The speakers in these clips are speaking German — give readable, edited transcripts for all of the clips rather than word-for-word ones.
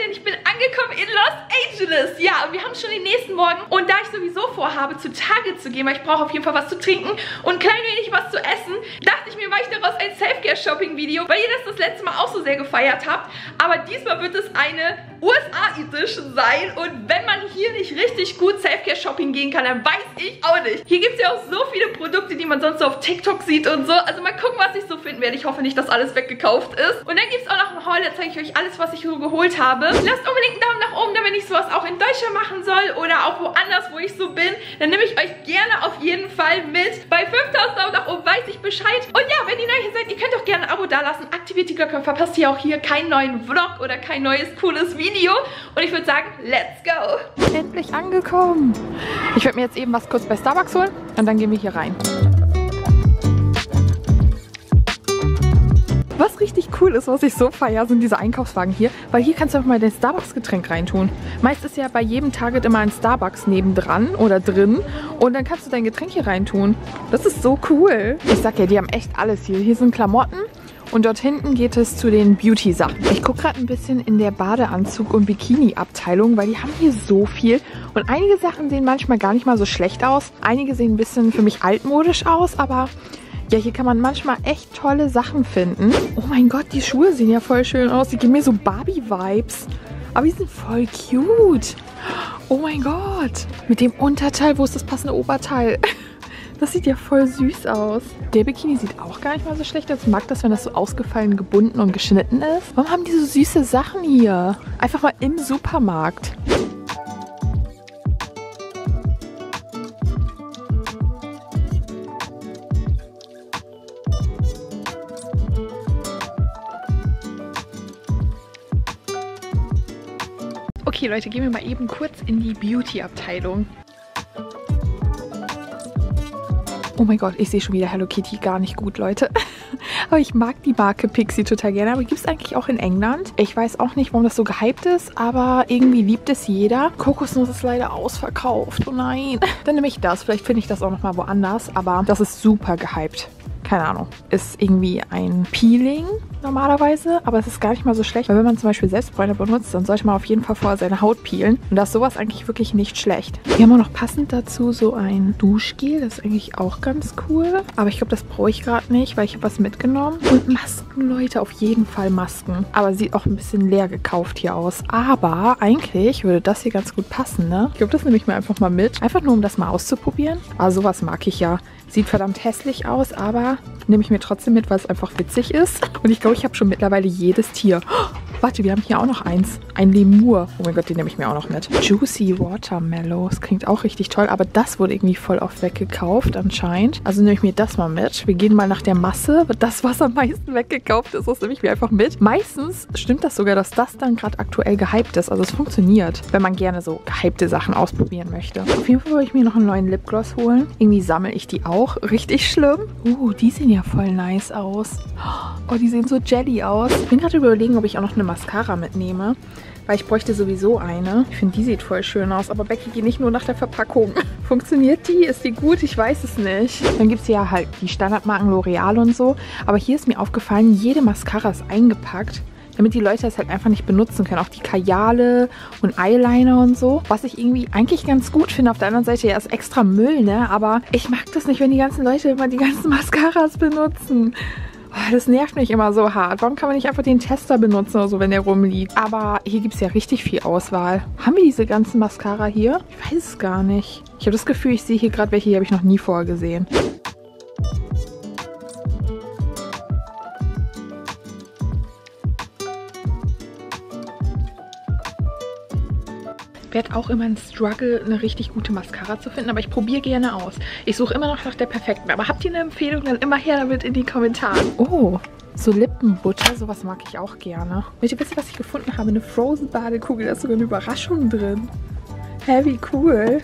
denn ich bin angekommen in Los Angeles. Ja, und wir haben schon den nächsten Morgen. Und da ich sowieso vorhabe, zu Target zu gehen, weil ich brauche auf jeden Fall was zu trinken und ein klein wenig was zu essen, dachte ich mir, mache ich daraus ein Selfcare-Shopping-Video, weil ihr das letzte Mal auch so sehr gefeiert habt. Aber diesmal wird es eine USA-Edition sein. Und wenn man hier nicht richtig gut Selfcare-Shopping gehen kann, dann weiß ich auch nicht. Hier gibt es ja auch so viele Produkte, die man sonst so auf TikTok sieht und so. Also mal gucken, was ich so finden werde. Ich hoffe nicht, dass alles weggekauft ist. Und dann gibt es auch noch einen Haul, da zeige ich euch alles, was ich so geholt habe. Lasst unbedingt einen Daumen nach oben, wenn ich sowas auch in Deutschland machen soll oder auch woanders, wo ich so bin. Dann nehme ich euch gerne auf jeden Fall mit. Bei 5000 Daumen nach oben weiß ich Bescheid. Und ja, wenn ihr neu hier seid, ihr könnt auch gerne ein Abo dalassen. Aktiviert die Glocke, verpasst ihr auch hier keinen neuen Vlog oder kein neues cooles Video. Und ich würde sagen, let's go! Endlich angekommen. Ich werde mir jetzt eben was kurz bei Starbucks holen und dann gehen wir hier rein. Was richtig cool ist, was ich so feiere, sind diese Einkaufswagen hier, weil hier kannst du auch mal dein Starbucks-Getränk reintun. Meist ist ja bei jedem Target immer ein Starbucks nebendran oder drin und dann kannst du dein Getränk hier reintun. Das ist so cool. Ich sag ja, die haben echt alles hier. Hier sind Klamotten und dort hinten geht es zu den Beauty-Sachen. Ich gucke gerade ein bisschen in der Badeanzug- und Bikini-Abteilung, weil die haben hier so viel und einige Sachen sehen manchmal gar nicht mal so schlecht aus. Einige sehen ein bisschen für mich altmodisch aus, aber ja, hier kann man manchmal echt tolle Sachen finden. Oh mein Gott, die Schuhe sehen ja voll schön aus. Die geben mir so Barbie-Vibes. Aber die sind voll cute. Oh mein Gott. Mit dem Unterteil, wo ist das passende Oberteil? Das sieht ja voll süß aus. Der Bikini sieht auch gar nicht mal so schlecht aus. Ich mag das, wenn das so ausgefallen gebunden und geschnitten ist. Warum haben die so süße Sachen hier? Einfach mal im Supermarkt. Okay Leute, gehen wir mal eben kurz in die Beauty-Abteilung. Oh mein Gott, ich sehe schon wieder Hello Kitty gar nicht gut, Leute. Aber ich mag die Marke Pixi total gerne. Aber die gibt es eigentlich auch in England. Ich weiß auch nicht, warum das so gehypt ist, aber irgendwie liebt es jeder. Kokosnuss ist leider ausverkauft. Oh nein. Dann nehme ich das. Vielleicht finde ich das auch nochmal woanders. Aber das ist super gehypt. Keine Ahnung. Ist irgendwie ein Peeling normalerweise, aber es ist gar nicht mal so schlecht, weil wenn man zum Beispiel Selbstbräuner benutzt, dann sollte man auf jeden Fall vorher seine Haut peelen und da ist sowas eigentlich wirklich nicht schlecht. Wir haben auch noch passend dazu so ein Duschgel, das ist eigentlich auch ganz cool, aber ich glaube, das brauche ich gerade nicht, weil ich habe was mitgenommen. Und Masken, Leute, auf jeden Fall Masken, aber sieht auch ein bisschen leer gekauft hier aus, aber eigentlich würde das hier ganz gut passen, ne? Ich glaube, das nehme ich mir einfach mal mit, einfach nur, um das mal auszuprobieren, aber sowas mag ich ja. Sieht verdammt hässlich aus, aber nehme ich mir trotzdem mit, weil es einfach witzig ist. Und ich glaube, ich habe schon mittlerweile jedes Tier. Oh, warte, wir haben hier auch noch eins. Ein Lemur. Oh mein Gott, den nehme ich mir auch noch mit. Juicy Watermellow. Das klingt auch richtig toll, aber das wurde irgendwie voll oft weggekauft anscheinend. Also nehme ich mir das mal mit. Wir gehen mal nach der Masse. Das, was am meisten weggekauft ist, das nehme ich mir einfach mit. Meistens stimmt das sogar, dass das dann gerade aktuell gehypt ist. Also es funktioniert, wenn man gerne so gehypte Sachen ausprobieren möchte. Auf jeden Fall wollte ich mir noch einen neuen Lipgloss holen. Irgendwie sammle ich die auch. Richtig schlimm. Die sehen ja voll nice aus. Oh, die sehen so jelly aus. Ich bin gerade überlegen, ob ich auch noch eine Mascara mitnehme, weil ich bräuchte sowieso eine. Ich finde, die sieht voll schön aus, aber Becky geht nicht nur nach der Verpackung. Funktioniert die? Ist die gut? Ich weiß es nicht. Dann gibt es ja halt die Standardmarken L'Oreal und so, aber hier ist mir aufgefallen, jede Mascara ist eingepackt, damit die Leute das halt einfach nicht benutzen können. Auch die Kajale und Eyeliner und so. Was ich irgendwie eigentlich ganz gut finde. Auf der anderen Seite ja ist extra Müll, ne? Aber ich mag das nicht, wenn die ganzen Leute immer die ganzen Mascaras benutzen. Oh, das nervt mich immer so hart. Warum kann man nicht einfach den Tester benutzen oder so, wenn der rumliegt? Aber hier gibt es ja richtig viel Auswahl. Haben wir diese ganzen Mascara hier? Ich weiß es gar nicht. Ich habe das Gefühl, ich sehe hier gerade welche, die habe ich noch nie vorher gesehen. Werde auch immer ein Struggle, eine richtig gute Mascara zu finden, aber ich probiere gerne aus. Ich suche immer noch nach der perfekten, aber habt ihr eine Empfehlung, dann immer her damit in die Kommentare. Oh, so Lippenbutter, sowas mag ich auch gerne. Wisst ihr, was ich gefunden habe? Eine Frozen Badekugel, da ist sogar eine Überraschung drin. Hä, wie cool.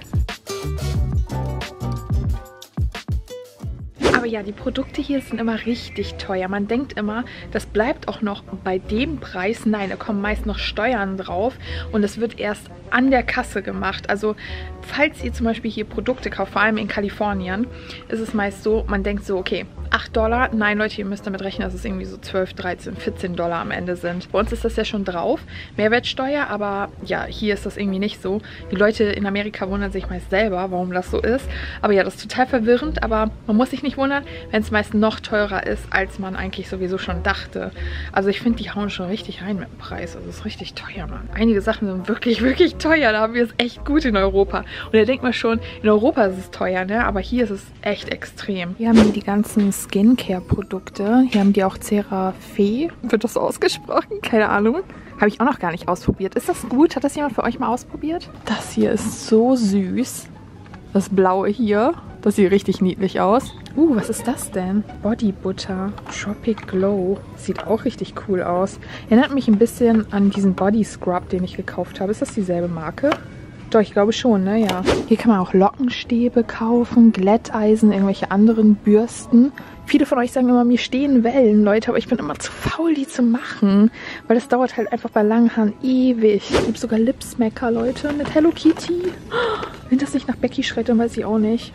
Aber ja, die Produkte hier sind immer richtig teuer. Man denkt immer, das bleibt auch noch bei dem Preis. Nein, da kommen meist noch Steuern drauf und es wird erst an der Kasse gemacht. Also falls ihr zum Beispiel hier Produkte kauft, vor allem in Kalifornien, ist es meist so, man denkt so, okay, $8. Nein, Leute, ihr müsst damit rechnen, dass es irgendwie so 12, 13, $14 am Ende sind. Bei uns ist das ja schon drauf. Mehrwertsteuer, aber ja, hier ist das irgendwie nicht so. Die Leute in Amerika wundern sich meist selber, warum das so ist. Aber ja, das ist total verwirrend, aber man muss sich nicht wundern, wenn es meist noch teurer ist, als man eigentlich sowieso schon dachte. Also ich finde, die hauen schon richtig rein mit dem Preis. Also es ist richtig teuer, Mann. Einige Sachen sind wirklich, wirklich teuer. Da haben wir es echt gut in Europa. Und da denkt man schon, in Europa ist es teuer, ne? Aber hier ist es echt extrem. Hier haben die ganzen Skincare-Produkte. Hier haben die auch CeraVe. Wird das so ausgesprochen? Keine Ahnung. Habe ich auch noch gar nicht ausprobiert. Ist das gut? Hat das jemand für euch mal ausprobiert? Das hier ist so süß. Das blaue hier. Das sieht richtig niedlich aus. Was ist das denn? Body Butter Tropic Glow. Sieht auch richtig cool aus. Erinnert mich ein bisschen an diesen Body Scrub, den ich gekauft habe. Ist das dieselbe Marke? Doch, ich glaube schon, ne? Ja. Hier kann man auch Lockenstäbe kaufen, Glätteisen, irgendwelche anderen Bürsten. Viele von euch sagen immer, mir stehen Wellen, Leute, aber ich bin immer zu faul, die zu machen. Weil das dauert halt einfach bei langen Haaren ewig. Es gibt sogar Lipsmacker, Leute, mit Hello Kitty. Wenn das nicht nach Becky schreit, dann weiß ich auch nicht.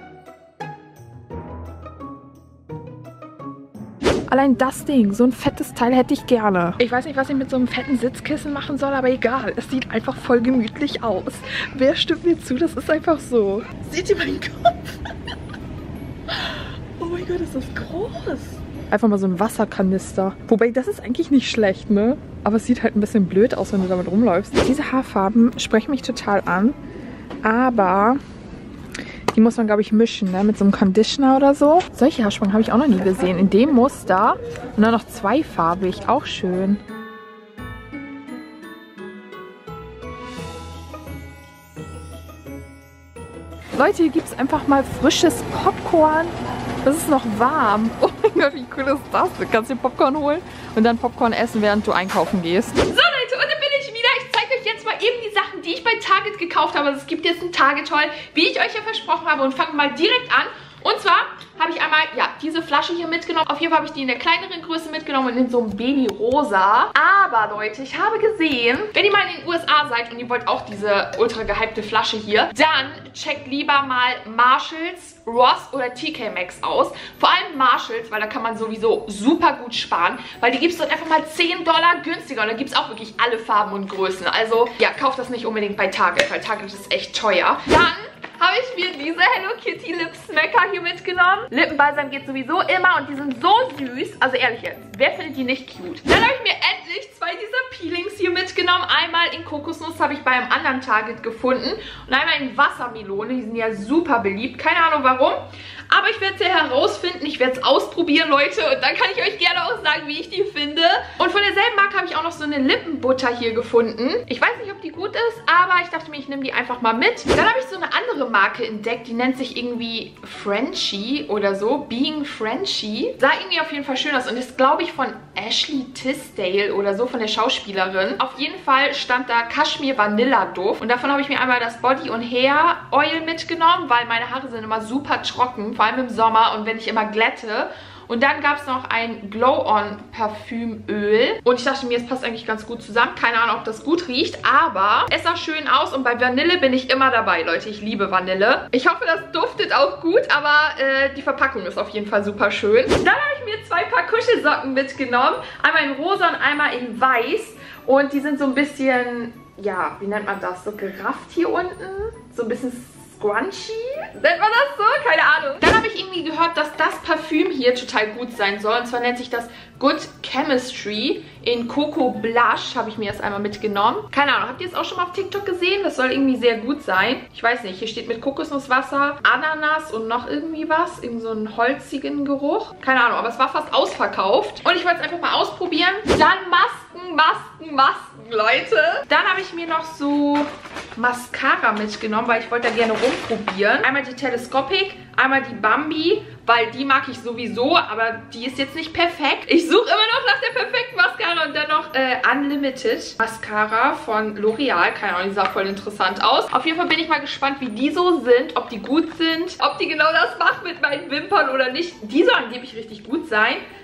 Allein das Ding, so ein fettes Teil hätte ich gerne. Ich weiß nicht, was ich mit so einem fetten Sitzkissen machen soll, aber egal. Es sieht einfach voll gemütlich aus. Wer stimmt mir zu? Das ist einfach so. Seht ihr meinen Kopf? Oh mein Gott, ist das groß. Einfach mal so ein Wasserkanister. Wobei, das ist eigentlich nicht schlecht, ne? Aber es sieht halt ein bisschen blöd aus, wenn du damit rumläufst. Diese Haarfarben sprechen mich total an. Aber die muss man, glaube ich, mischen, ne? Mit so einem Conditioner oder so. Solche Haarspangen habe ich auch noch nie gesehen. In dem Muster. Und dann noch zweifarbig. Auch schön. Leute, hier gibt es einfach mal frisches Popcorn. Das ist noch warm. Oh mein Gott, wie cool ist das? Du kannst dir Popcorn holen und dann Popcorn essen, während du einkaufen gehst. So Leute, und dann bin ich wieder. Ich zeige euch jetzt mal eben die Sachen, die ich bei Target gekauft habe. Also es gibt jetzt ein Target-Haul, wie ich euch ja versprochen habe. Und fangen mal direkt an. Und zwar habe ich einmal, ja, diese Flasche hier mitgenommen. Auf jeden Fall habe ich die in der kleineren Größe mitgenommen und in so einem Baby-Rosa. Aber Leute, ich habe gesehen, wenn ihr mal in den USA seid und ihr wollt auch diese ultra gehypte Flasche hier, dann checkt lieber mal Marshalls, Ross oder TK Maxx aus. Vor allem Marshalls, weil da kann man sowieso super gut sparen, weil die gibt es dort einfach mal $10 günstiger und da gibt es auch wirklich alle Farben und Größen. Also ja, kauft das nicht unbedingt bei Target, weil Target ist echt teuer. Dann habe ich mir diese Hello Kitty Lipsmacker hier mitgenommen. Lippenbalsam geht sowieso immer und die sind so süß. Also ehrlich jetzt, wer findet die nicht cute? Dann habe ich mir endlich zwei dieser Peelings hier mitgenommen. Einmal in Kokosnuss, habe ich bei einem anderen Target gefunden. Und einmal in Wassermelone. Die sind ja super beliebt. Keine Ahnung warum. Aber ich werde es ja herausfinden. Ich werde es ausprobieren, Leute. Und dann kann ich euch gerne auch sagen, wie ich die finde. Und von derselben Marke habe ich auch noch so eine Lippenbutter hier gefunden. Ich weiß nicht, ob die gut ist, aber ich dachte mir, ich nehme die einfach mal mit. Dann habe ich so eine andere Marke entdeckt. Die nennt sich irgendwie Frenchie oder so. Being Frenchie. Sah irgendwie auf jeden Fall schön aus. Und ist, glaube ich, von Ashley Tisdale oder so, von der Schauspielerin. Auf jeden Fall stand da Kaschmir Vanilla Duft. Und davon habe ich mir einmal das Body und Hair Oil mitgenommen, weil meine Haare sind immer super trocken. Vor allem im Sommer und wenn ich immer glätte. Und dann gab es noch ein Glow-On Parfümöl. Und ich dachte mir, es passt eigentlich ganz gut zusammen. Keine Ahnung, ob das gut riecht, aber es sah schön aus. Und bei Vanille bin ich immer dabei, Leute. Ich liebe Vanille. Ich hoffe, das duftet auch gut, aber die Verpackung ist auf jeden Fall super schön. Dann habe ich mir zwei Paar Kuschelsocken mitgenommen. Einmal in rosa und einmal in weiß. Und die sind so ein bisschen, ja, wie nennt man das? So gerafft hier unten. So ein bisschen Scrunchy? Nennt man das so? Keine Ahnung. Dann habe ich irgendwie gehört, dass das Parfüm hier total gut sein soll. Und zwar nennt sich das Good Chemistry in Coco Blush. Habe ich mir erst einmal mitgenommen. Keine Ahnung, habt ihr es auch schon mal auf TikTok gesehen? Das soll irgendwie sehr gut sein. Ich weiß nicht, hier steht mit Kokosnusswasser, Ananas und noch irgendwie was. Irgend so einen holzigen Geruch. Keine Ahnung, aber es war fast ausverkauft. Und ich wollte es einfach mal ausprobieren. Dann Masken, Leute. Dann habe ich mir noch so Mascara mitgenommen, weil ich wollte da gerne rumprobieren. Einmal die Telescopic, einmal die Bambi, weil die mag ich sowieso, aber die ist jetzt nicht perfekt. Ich suche immer noch nach der perfekten Mascara und dann noch Unlimited Mascara von L'Oreal. Keine Ahnung, die sah voll interessant aus. Auf jeden Fall bin ich mal gespannt, wie die so sind, ob die gut sind, ob die genau das machen mit meinen Wimpern oder nicht. Die sollen angeblich richtig gut sein.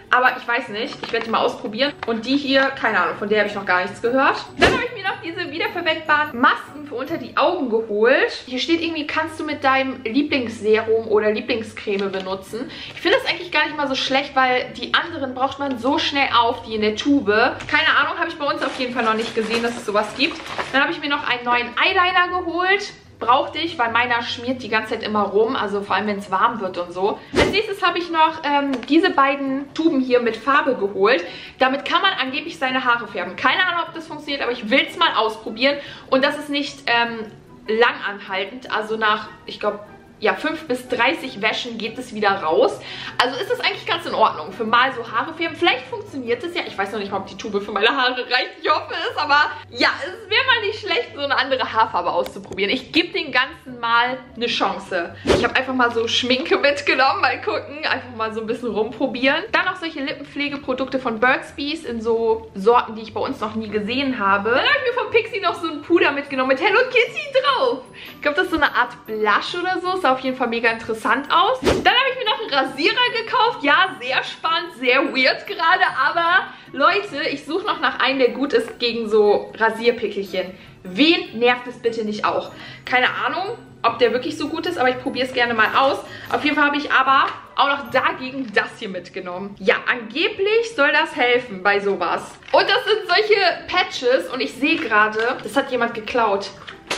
Aber ich weiß nicht. Ich werde die mal ausprobieren. Und die hier, keine Ahnung, von der habe ich noch gar nichts gehört. Dann habe ich mir noch diese wiederverwendbaren Masken für unter die Augen geholt. Hier steht irgendwie, kannst du mit deinem Lieblingsserum oder Lieblingscreme benutzen. Ich finde das eigentlich gar nicht mal so schlecht, weil die anderen braucht man so schnell auf, die in der Tube. Keine Ahnung, habe ich bei uns auf jeden Fall noch nicht gesehen, dass es sowas gibt. Dann habe ich mir noch einen neuen Eyeliner geholt. Brauchte ich, weil meiner schmiert die ganze Zeit immer rum, also vor allem wenn es warm wird und so. Als nächstes habe ich noch diese beiden Tuben hier mit Farbe geholt. Damit kann man angeblich seine Haare färben. Keine Ahnung, ob das funktioniert, aber ich will es mal ausprobieren. Und das ist nicht langanhaltend, also nach, ich glaube, ja, 5 bis 30 Wäschen geht es wieder raus. Also ist das eigentlich ganz in Ordnung. Für mal so Haare färben. Vielleicht funktioniert es ja. Ich weiß noch nicht mal, ob die Tube für meine Haare reicht. Ich hoffe es. Aber ja, es wäre mal nicht schlecht, so eine andere Haarfarbe auszuprobieren. Ich gebe den Ganzen mal eine Chance. Ich habe einfach mal so Schminke mitgenommen. Mal gucken. Einfach mal so ein bisschen rumprobieren. Dann noch solche Lippenpflegeprodukte von Burt's Bees in so Sorten, die ich bei uns noch nie gesehen habe. Dann habe ich mir von Pixi noch so ein Puder mitgenommen mit Hello Kitty drauf. Ich glaube, das ist so eine Art Blush oder so. Sah auf jeden Fall mega interessant aus. Dann habe ich mir noch einen Rasierer gekauft. Ja, sehr spannend, sehr weird gerade. Aber Leute, ich suche noch nach einem, der gut ist gegen so Rasierpickelchen. Wen nervt es bitte nicht auch? Keine Ahnung, ob der wirklich so gut ist, aber ich probiere es gerne mal aus. Auf jeden Fall habe ich aber auch noch dagegen das hier mitgenommen. Ja, angeblich soll das helfen bei sowas. Und das sind solche Patches und ich sehe gerade, das hat jemand geklaut.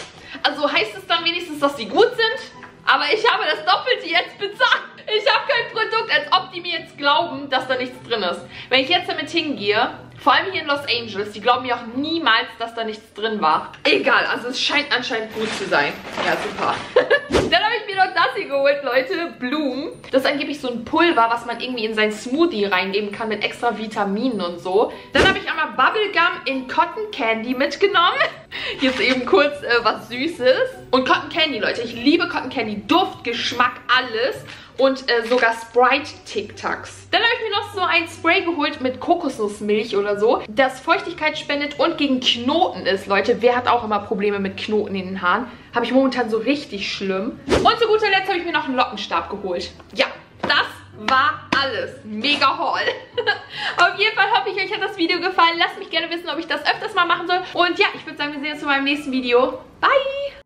Also heißt es dann wenigstens, dass die gut sind? Aber ich habe das Doppelte jetzt bezahlt. Ich habe kein Produkt, als ob die mir jetzt glauben, dass da nichts drin ist. Wenn ich jetzt damit hingehe, vor allem hier in Los Angeles, die glauben mir auch niemals, dass da nichts drin war. Egal, also es scheint anscheinend gut zu sein. Ja, super. Dann habe ich mir noch das hier geholt, Leute. Bloom. Das ist angeblich so ein Pulver, was man irgendwie in sein Smoothie reingeben kann mit extra Vitaminen und so. Dann habe ich einmal Bubblegum in Cotton Candy mitgenommen. Hier ist eben kurz was Süßes. Und Cotton Candy, Leute. Ich liebe Cotton Candy. Duft, Geschmack, alles. Und sogar Sprite Tic Tacs. Dann habe ich mir noch so ein Spray geholt mit Kokosnussmilch oder so, das Feuchtigkeit spendet und gegen Knoten ist. Leute, wer hat auch immer Probleme mit Knoten in den Haaren? Habe ich momentan so richtig schlimm. Und zu guter Letzt habe ich mir noch einen Lockenstab geholt. Ja, das war alles. Mega Haul. Auf jeden Fall hoffe ich, euch hat das Video gefallen. Lasst mich gerne wissen, ob ich das öfters mal machen soll. Und ja, ich würde sagen, wir sehen uns in meinem nächsten Video. Bye!